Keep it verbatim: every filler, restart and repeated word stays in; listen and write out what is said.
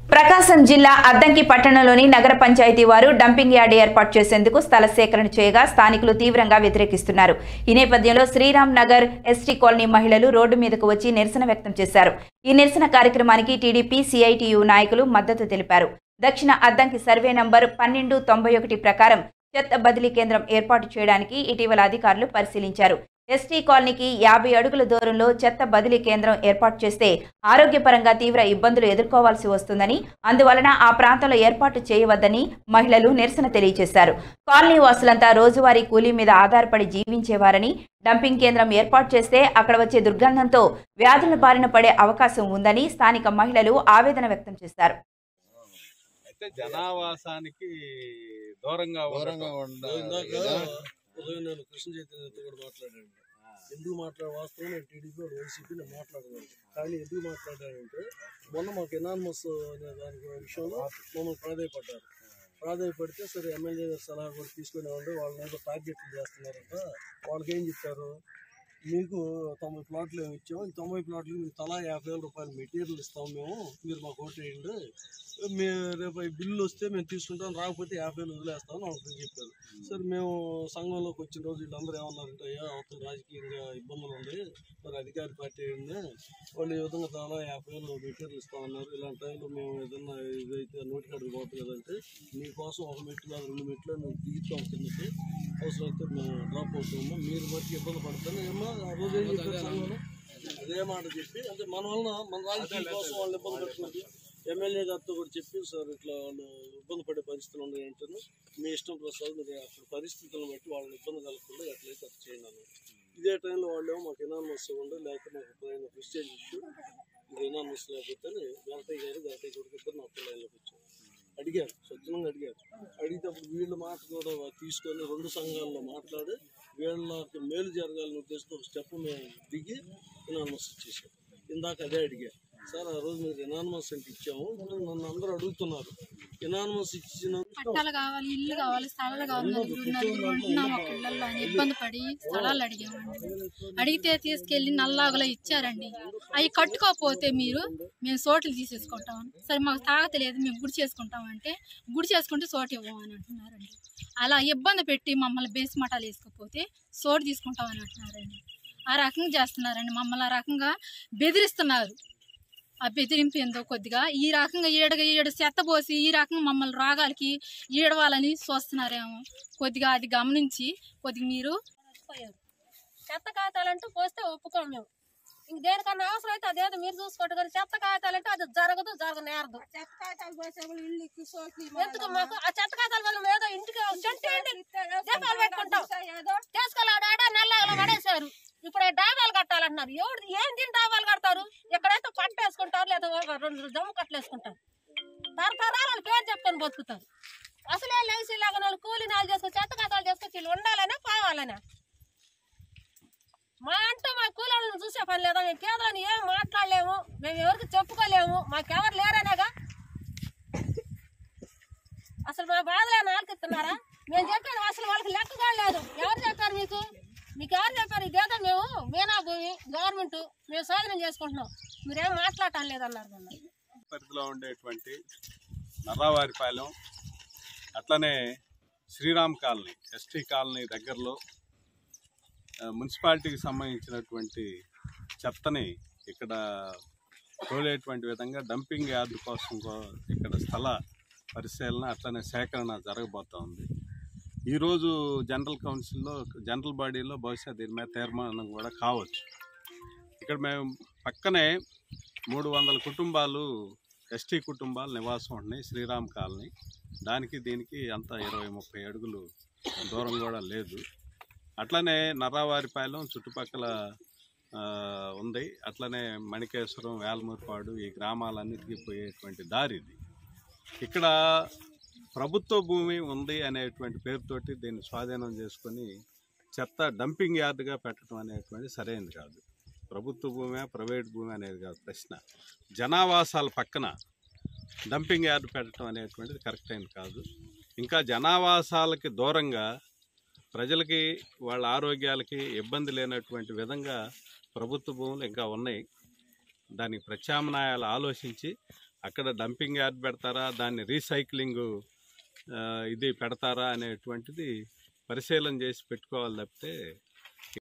ప్రకాశం జిల్లా అద్దంకి పట్టణంలోని నగర పంచాయతీ వారు డంపింగ్ యార్డ్ ఏర్పాటు చేసేందుకు స్థల సేకరణ చేయగా స్థానికులు తీవ్రంగా వ్యతిరేకిస్తున్నారు. ఈ నేపథ్యంలో శ్రీరామ్ నగర్ ఎస్టీ కాలనీ మహిళలు రోడ్డు మీదకు వచ్చి నిరసన వ్యక్తం చేశారు. ఈ నిరసన కార్యక్రమానికి టీడీపీ సిఐటియు నాయకులు మద్దతు తెలిపారు. దక్షిణ అద్దంకి సర్వే నంబర్ పన్నెండు తొంభై ఒకటి ప్రకారం చెత్త బదిలీ కేంద్రం ఏర్పాటు చేయడానికి ఇటీవల అధికారులు పరిశీలించారు. ఎస్టీ కాలనీకి యాభై అడుగుల దూరంలో చెత్త బదిలీ కేంద్రం ఏర్పాటు చేస్తే ఆరోగ్యపరంగా తీవ్ర ఇబ్బందులు ఎదుర్కోవాల్సి వస్తుందని, అందువలన ఆ ప్రాంతంలో ఏర్పాటు చేయవద్దని మహిళలు నిరసన తెలియజేశారు. కాలనీ వాసులంతా రోజువారీ కూలీ మీద ఆధారపడి జీవించేవారని, డంపింగ్ కేంద్రం ఏర్పాటు చేస్తే అక్కడ వచ్చే దుర్గంధంతో వ్యాధుల బారిన పడే అవకాశం ఉందని స్థానిక మహిళలు ఆవేదన వ్యక్తం చేశారు. జనావాసానికి దూరంగా నేను కృష్ణ చైతన్యతో కూడా మాట్లాడాను. ఎందుకు మాట్లాడే వాస్తవం నేను టీడీపీ వైసీపీ నేను మాట్లాడగలను. కానీ ఎందుకు మాట్లాడానంటే మొన్న మాకు ఎనానిమస్ అనే దాని విషయంలో మమ్మల్ని ప్రాధాయపడ్డారు. ప్రాధాయపడితే సరే ఎమ్మెల్యే గారి సలహా కూడా తీసుకునే వాళ్ళు వాళ్ళని ఏదో టార్గెట్లు చేస్తున్నారంట. వాళ్ళకి ఏం చెప్పారు, మీకు తొంభై ప్లాట్లు ఏమి ఇచ్చాము, ఈ తొంభై ప్లాట్లు మీకు తలా యాభై వేల రూపాయలు మెటీరియల్ ఇస్తాము, మేము మీరు మాకు ఓటు వేయండి, మేము రేపు ఈ బిల్లు వస్తే మేము తీసుకుంటాం, రాకపోతే యాభై వేలు వదిలేస్తామని వాళ్ళకి చెప్పారు. సరే మేము సంఘంలోకి వచ్చిన రోజు వీళ్ళందరూ ఏమన్నారంటే అయ్యా అవతల రాజకీయంగా ఇబ్బందులు ఉన్నాయి, మరి అధికార పార్టీ అయింది, వాళ్ళు ఈ విధంగా తలా యాభై వేలు మెటీరియల్ ఇస్తామన్నారు. ఇలాంటి టైంలో మేము ఏదన్నా ఇదైతే నోటికాడికి పోతుంది కదంటే మీకోసం ఒక మెట్లు కాదు రెండు మెట్లు మేము దిగుతాం కిందకి, అవసరమైతే మేము డ్రాప్ అవుతాము, మీరు మరికి ఇబ్బంది పడతాను ఏమో ఆ రోజు ఏం చెప్పారు సంఘంలో అదే మాట చెప్పి, అంటే మన వలన మన రాజకీయం కోసం వాళ్ళు ఇబ్బంది పెడుతున్నది ఎమ్మెల్యే గారితో కూడా చెప్పి సార్ ఇట్లా వాళ్ళు ఇబ్బంది పడే పరిస్థితులు ఉన్నాయి అంటే మీ ఇష్టం ప్రసాద్ మీరు అక్కడ పరిస్థితులను బట్టి వాళ్ళని ఇబ్బంది కలగకుండా ఎట్లయితే అది చేయండి అన్నారు. ఇదే టైంలో వాళ్ళు ఏమో మాకు ఎనానిమస్ ఇవ్వండి లేకపోతే మాకు ఎప్పుడైనా ప్రెస్టేజ్ ఇష్యూ ఇది ఎనానిమస్ లేకపోతే వెంకటయ్య గారు వెంకటయ్య కొడుకు ఇద్దరు నా పిల్లలకి వచ్చారు అడిగారు, స్వచ్ఛంగా అడిగారు. అడిగినప్పుడు వీళ్ళ మాట కూడా తీసుకొని రెండు సంఘాల్లో మాట్లాడి వీళ్ళకి మేలు జరగాలని ఉద్దేశంతో ఒక స్టెప్ మేము దిగి ఎనానిమస్ ఇచ్చేసాం. ఇందాక అదే అడిగారు సార్ ఆ రోజు మీరు ఎనానిమస్ అంటే ఇచ్చాము, నన్ను అందరూ అడుగుతున్నారు ఎనానిమస్ ఇచ్చిన పట్టాలు కావాలి, ఇల్లు కావాలి, స్థలాలు కావాలి, నలుగురు నలుగురు ఉంటున్నాము ఒక ఇళ్లలో అని ఇబ్బంది పడి స్థలాలు అడిగామండి. అడిగితే తీసుకెళ్లి నల్లాగలో ఇచ్చారండి. అవి కట్టుకోకపోతే మీరు మేము సోట్లు తీసేసుకుంటాం, సరే మాకు తాగత లేదు మేము గుడి చేసుకుంటామంటే గుడి చేసుకుంటే సోటు ఇవ్వమని అంటున్నారండి. అలా ఇబ్బంది పెట్టి మమ్మల్ని బేసి మఠాలు వేసుకోకపోతే సోటు తీసుకుంటామని అంటున్నారండి. ఆ రకంగా చేస్తున్నారండి, మమ్మల్ని ఆ రకంగా బెదిరిస్తున్నారు. ఆ బెదిరింపు ఏందో కొద్దిగా ఈ రకంగా ఈడ ఈడ చెత్త పోసి ఈ రకంగా మమ్మల్ని రోగాలకి ఈడవాలని చూస్తున్నారేమో, కొద్దిగా అది గమనించి కొద్దిగా మీరు చెత్త కాగితాలంటూ పోస్తే ఒప్పుకోం మేము. ఇంక దేనికన్నా అవసరం అయితే అదేదో మీరు చూసుకోండి, కానీ చెత్త కాగితాలంటే అది జరగదు జరగనేరదు. చెత్త కాగితాలు పోసే ఎందుకు మాకు ఆ చెత్త కాగితాల వల్ల ఏదో ఇంటికి దీపాలు పెట్టుకుంటాం, తీసుకెళ్ళాడ నల్లగా పడేశారు. ఇప్పుడు డాబాలు కట్టాలంటున్నారు. ఎవరు ఏం తిని డాబాలు కడతారు? ఎక్కడైతే పట్ట వేసుకుంటారు లేదా రెండు జమ్ము కట్టలు వేసుకుంటారు. తరతరాలు పేరు చెప్పుకొని బతుకుతారు. అసలే లేచి లాగా నాలుగు కూలి నాలుగు చేసుకొని చెత్త కాతాలు చేసుకొచ్చి వీళ్ళు ఉండాలనే పోవాలనే. మా అంటూ మా కూలీలను చూసే పని లేదా, మేము కేంద్రాన్ని ఏం మాట్లాడలేము, మేము ఎవరికి చెప్పుకోలేము, మాకెవరు లేరనేగా. అసలు మా బాధలేని ఆలకిస్తున్నారా? మేము చెప్పాను అసలు వాళ్ళకి లెక్కగా లేదు. ఎవరు చెప్పారు మీకు? మీకు ఎవరు చెప్పారు? ఇదేదో మేము మీనా భూమి గవర్నమెంట్ మేము శోధనం చేసుకుంటున్నాం, మీరేం మాట్లాడటం లేదన్నారు. పరిధిలో ఉండేటువంటి నర్రావారిపాలెం అట్లనే శ్రీరామ్ కాలనీ ఎస్టీ కాలనీ దగ్గరలో మున్సిపాలిటీకి సంబంధించినటువంటి చెత్తని ఇక్కడ తోలేటువంటి విధంగా డంపింగ్ యార్డ్ కోసం ఇక్కడ స్థల పరిశీలన అట్లనే సేకరణ జరగబోతూ ఉంది. ఈరోజు జనరల్ కౌన్సిల్లో జనరల్ బాడీలో బహుశా దీని మీద తీర్మానం కూడా కావచ్చు. ఇక్కడ మేము పక్కనే మూడు వందల కుటుంబాలు ఎస్టీ కుటుంబాలు నివాసం ఉంటున్నాయి శ్రీరామ్ కాలనీ. దానికి దీనికి అంత ఇరవై ముప్పై అడుగులు దూరం కూడా లేదు. అట్లనే నర్రావారిపాలెం చుట్టుపక్కల ఉంది. అట్లనే మణికేశ్వరం వేలమూరిపాడు ఈ గ్రామాలన్నిటికీ పోయేటువంటి దారి ఇది. ఇక్కడ ప్రభుత్వ భూమి ఉంది అనేటువంటి పేరుతోటి దీన్ని స్వాధీనం చేసుకొని చెత్త డంపింగ్ యార్డ్గా పెట్టడం అనేటువంటి సరైనది కాదు. ప్రభుత్వ భూమి ప్రైవేట్ భూమి అనేది కాదు ప్రశ్న. జనావాసాల పక్కన డంపింగ్ యార్డ్ పెట్టడం అనేటువంటిది కరెక్ట్ అయింది కాదు. ఇంకా జనావాసాలకి దూరంగా ప్రజలకి వాళ్ళ ఆరోగ్యాలకి ఇబ్బంది లేనటువంటి విధంగా ప్రభుత్వ భూములు ఇంకా ఉన్నాయి. దానికి ప్రత్యామ్నాయాలు ఆలోచించి అక్కడ డంపింగ్ యార్డ్ పెడతారా, దాన్ని రీసైక్లింగ్ ఇది పెడతారా అనేటువంటిది పరిశీలన చేసి పెట్టుకోవాలి తప్పితే